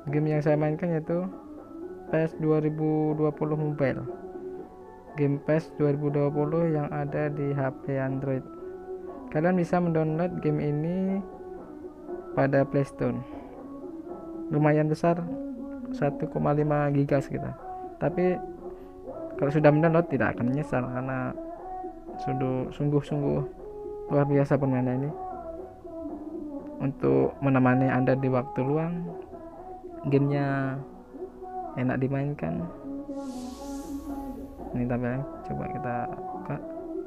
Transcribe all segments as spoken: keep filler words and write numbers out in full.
Game yang saya mainkan yaitu PES dua ribu dua puluh Mobile. Game PES dua ribu dua puluh yang ada di H P Android. Kalian bisa mendownload game ini pada Play Store. Lumayan besar, satu koma lima giga sekitar. Tapi kalau sudah mendownload tidak akan menyesal karena sungguh-sungguh luar biasa permainan ini untuk menemani Anda di waktu luang. Gamenya enak dimainkan. Ini tampilannya, coba kita buka.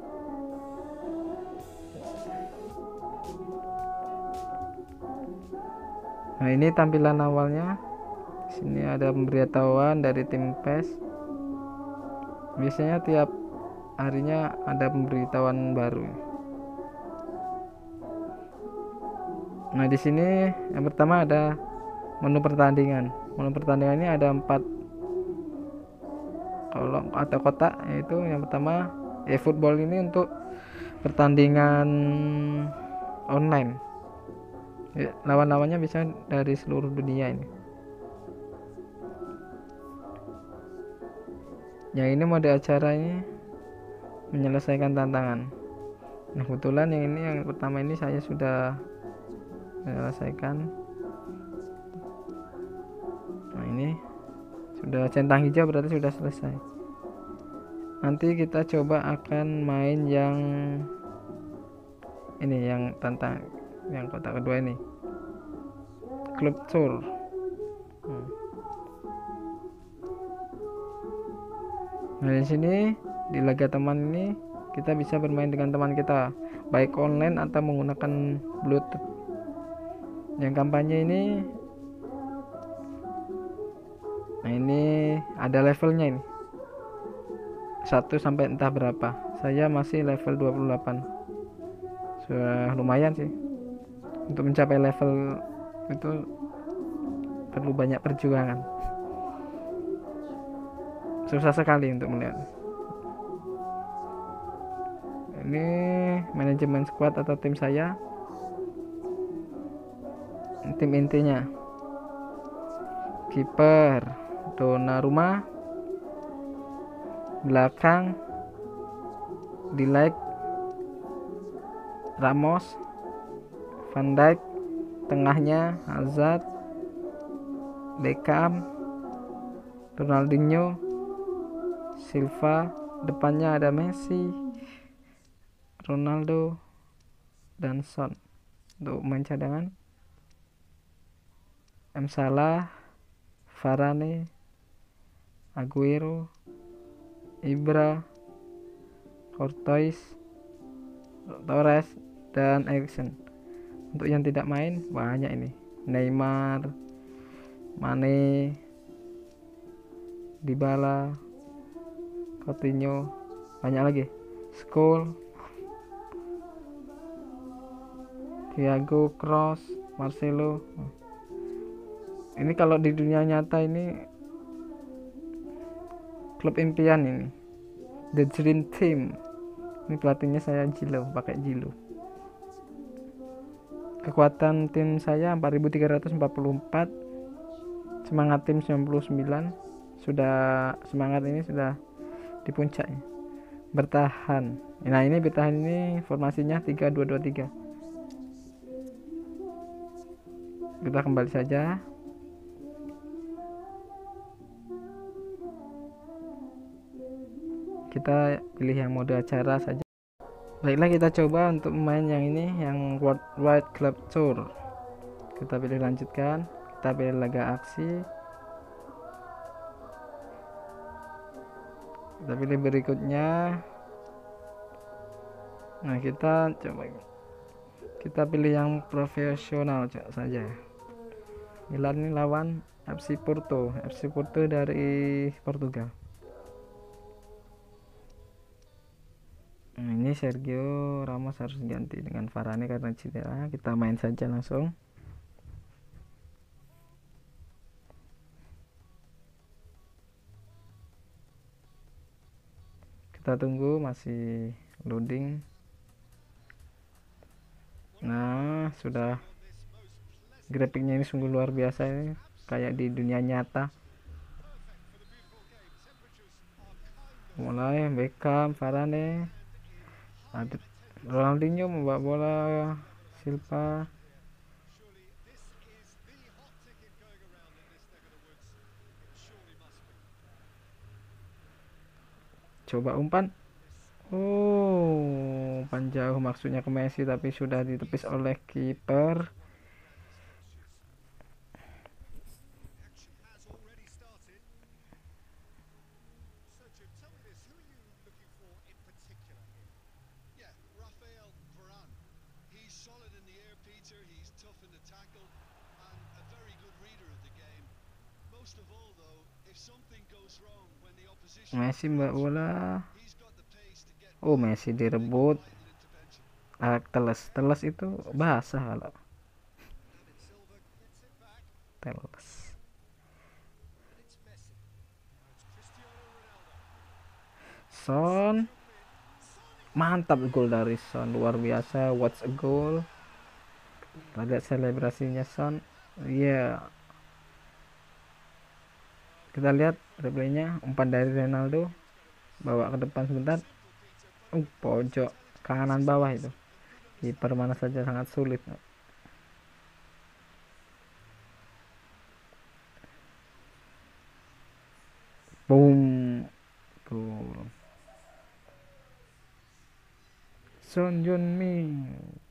Nah, ini tampilan awalnya. Sini ada pemberitahuan dari tim PES. Biasanya tiap harinya ada pemberitahuan baru. Nah, di sini yang pertama ada menu pertandingan. Menu pertandingan ini ada empat kolom atau kotak, yaitu yang pertama eFootball ini untuk pertandingan online. Ya, lawan-lawannya bisa dari seluruh dunia ini. Yang ini mode acara ini menyelesaikan tantangan. Nah, kebetulan yang ini yang pertama ini saya sudah menyelesaikan. Nah, ini sudah centang hijau, berarti sudah selesai. Nanti kita coba akan main yang ini, yang tantang yang kotak kedua ini, Club Tour. hmm. Nah, di sini di laga teman ini kita bisa bermain dengan teman kita baik online atau menggunakan Bluetooth. Yang kampanye ini, nah ini ada levelnya ini, satu sampai entah berapa. Saya masih level dua puluh delapan. Sudah lumayan sih. Untuk mencapai level itu perlu banyak perjuangan. Susah sekali untuk melihat. Ini manajemen squad atau tim saya. Tim intinya. Kiper Donnarumma, belakang De Ligt, Ramos, Van Dijk, tengahnya Hazard, Beckham, Ronaldinho, Silva, depannya ada Messi, Ronaldo, dan Son. Untuk main cadangan M Salah, Varane, Aguero, Ibra, Courtois, Torres, dan Eriksen. Untuk yang tidak main banyak ini, Neymar, Mane, Dybala, Coutinho, banyak lagi, Scholes, Thiago, Kroos, Marcelo. Ini kalau di dunia nyata ini klub impian ini, The Dream Team. Ini pelatihnya saya Jilo, pakai Jilo. Kekuatan tim saya empat ribu tiga ratus empat puluh empat, semangat tim sembilan puluh sembilan. Sudah semangat ini sudah di puncaknya. Bertahan. Nah, ini bertahan ini formasinya tiga dua dua tiga. Kita kembali saja. Kita pilih yang mode acara saja. Baiklah, kita coba untuk main yang ini, yang Worldwide Club Tour. Kita pilih lanjutkan. Kita pilih laga aksi. Kita pilih berikutnya. Nah, kita coba kita pilih yang profesional saja. Milan ini lawan F C Porto. F C Porto dari Portugal. Nah, ini Sergio Ramos harus ganti dengan Varane karena cedera. Kita main saja langsung. Kita tunggu, masih loading. Nah, sudah, grafiknya ini sungguh luar biasa ini. kayak di dunia nyata. Mulai Beckham, Varane, Ronaldinho membawa bola, Silva. Coba umpan. Oh, umpan jauh maksudnya ke Messi tapi sudah ditepis oleh kiper. Messi mbak bola. Oh, Messi direbut. Ah, teles teles itu basah kalau teles. Son, mantap gol dari Son, luar biasa. What's a goal? Kita lihat selebrasinya Son. Iya, yeah. Kita lihat replaynya, umpan dari Ronaldo, bawa ke depan sebentar. Uh, pojok kanan bawah itu. Kiper mana saja sangat sulit. Boom, gol. Son Heung-min.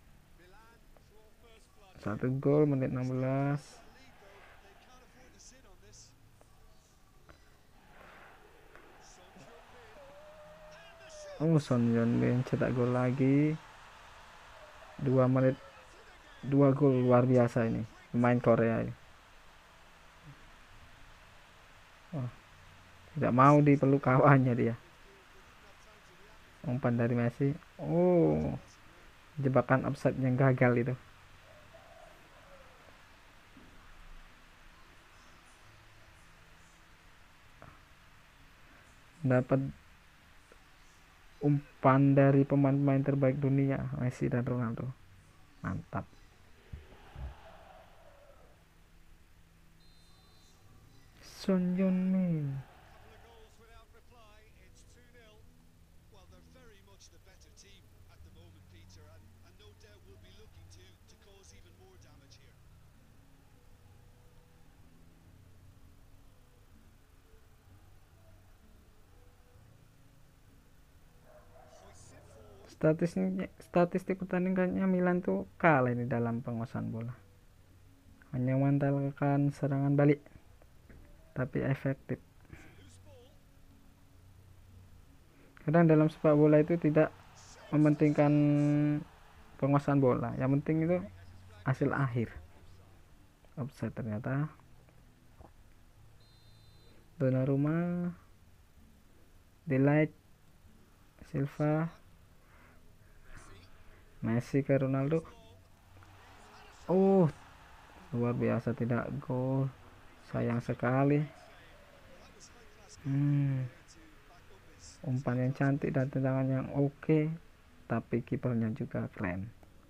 Satu gol menit enam belas. Oh, Son Heung-min cetak gol lagi. Dua menit, dua gol, luar biasa ini pemain Korea ini. Oh, tidak mau dipeluk kawannya dia. Umpan dari Messi. Oh, jebakan offside yang gagal itu. Dapat umpan dari pemain-pemain terbaik dunia, Messi dan Ronaldo. Mantap. Son Heung-min. Statistik statistik pertandingannya Milan tuh kalah ini dalam penguasaan bola. Hanya mengandalkan serangan balik, tapi efektif. Kadang dalam sepak bola itu tidak mementingkan penguasaan bola, yang penting itu hasil akhir. Offside ternyata. Donnarumma, Delight, Silva, Messi ke Ronaldo. Oh, luar biasa, tidak gol. Sayang sekali. Hmm. Umpan yang cantik dan tendangan yang oke, okay, tapi kipernya juga keren.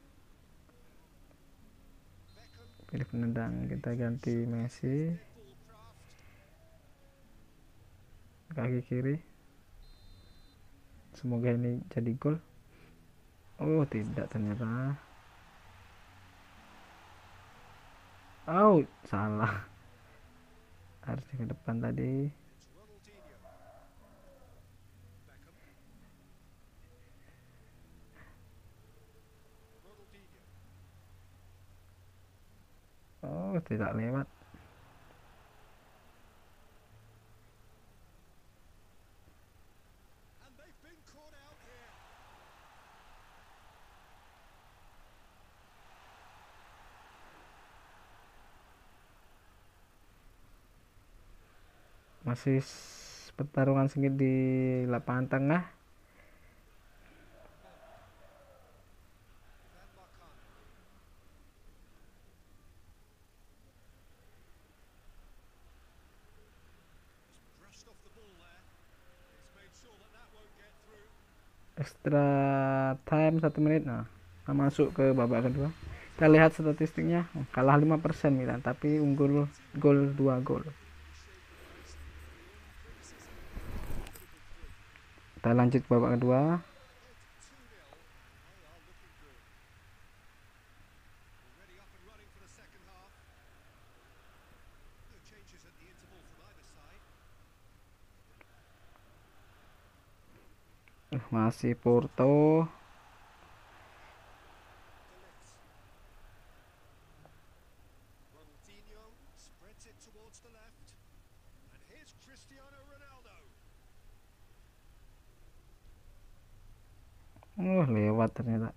Pilih penendang, kita ganti Messi. Kaki kiri. Semoga ini jadi gol. Oh, tidak ternyata. Oh, salah. Harusnya ke depan tadi. Oh, tidak lewat. Masih pertarungan sengit di lapangan tengah. Extra time satu menit. Nah, masuk ke babak kedua. Kita lihat statistiknya, kalah lima persen Milan tapi unggul gol dua gol. Kita lanjut babak kedua. Masih Porto. Oh, lewat ternyata.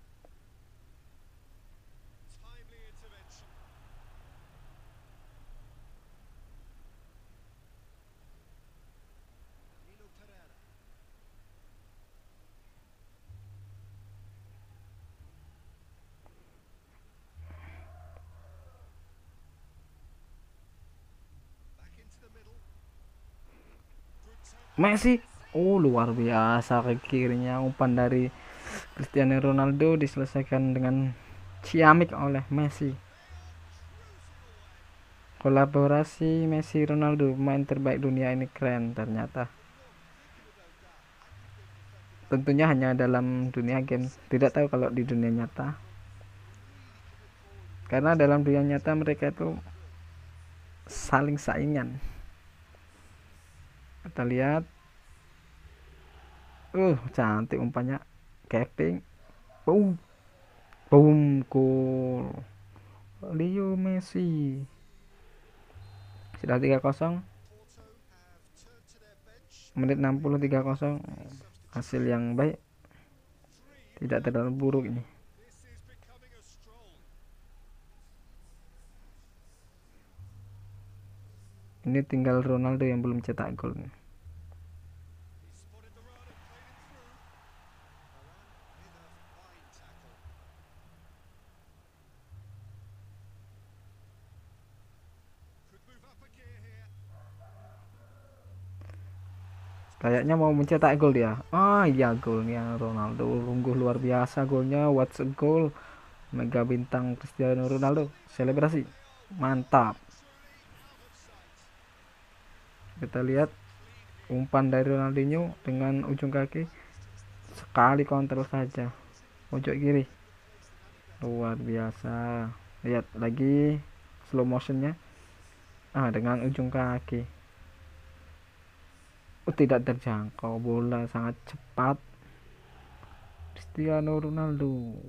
Messi, oh luar biasa ke kirinya, umpan dari Cristiano Ronaldo diselesaikan dengan ciamik oleh Messi. Kolaborasi Messi Ronaldo, main terbaik dunia ini keren ternyata. Tentunya hanya dalam dunia game, tidak tahu kalau di dunia nyata. Karena dalam dunia nyata mereka itu saling saingan. Kita lihat, uh cantik umpannya, Kevin, boom, boom, gol Leo Messi. Sudah tiga kosong, menit enam puluh, tiga kosong, hasil yang baik, tidak terlalu buruk ini. Ini tinggal Ronaldo yang belum cetak gol. Kayaknya mau mencetak gol dia. Ah iya, golnya Ronaldo, sungguh luar biasa golnya. What's a goal? Mega bintang Cristiano Ronaldo selebrasi, mantap. Kita lihat umpan dari Ronaldinho dengan ujung kaki, sekali counter saja, pojok kiri, luar biasa. Lihat lagi slow motionnya, ah dengan ujung kaki, oh, tidak terjangkau, bola sangat cepat. Cristiano Ronaldo.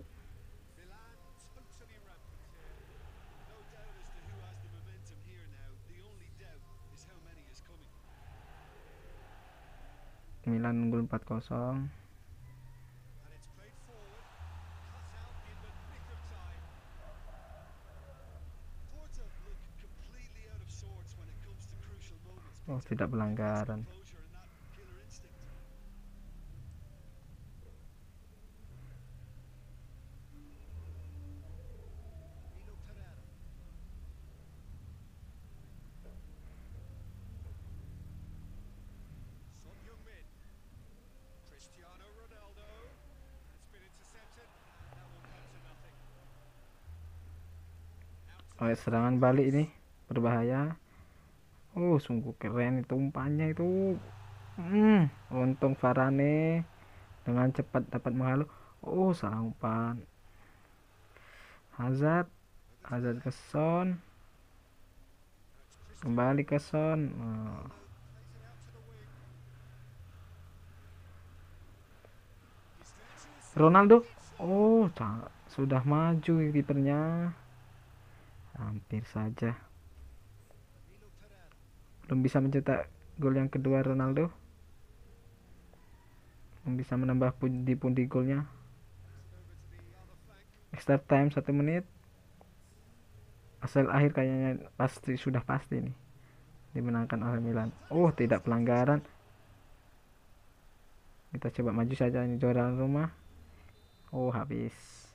Milan unggul empat kosong. Oh, tidak pelanggaran. Oh, serangan balik ini berbahaya. Oh, sungguh keren itu umpannya itu. Hmm, untung Varane dengan cepat dapat menghalau. Oh, salah umpan. Hazard, Hazard ke Son, kembali ke Son. Oh. Ronaldo, oh, sudah maju kipernya. Hampir saja. Belum bisa mencetak gol yang kedua Ronaldo. Belum bisa menambah pundi-pundi golnya. Extra time satu menit. Hasil akhir kayaknya pasti sudah pasti nih dimenangkan oleh Milan. Oh, tidak pelanggaran. Kita coba maju saja, ini juara rumah. Oh, habis.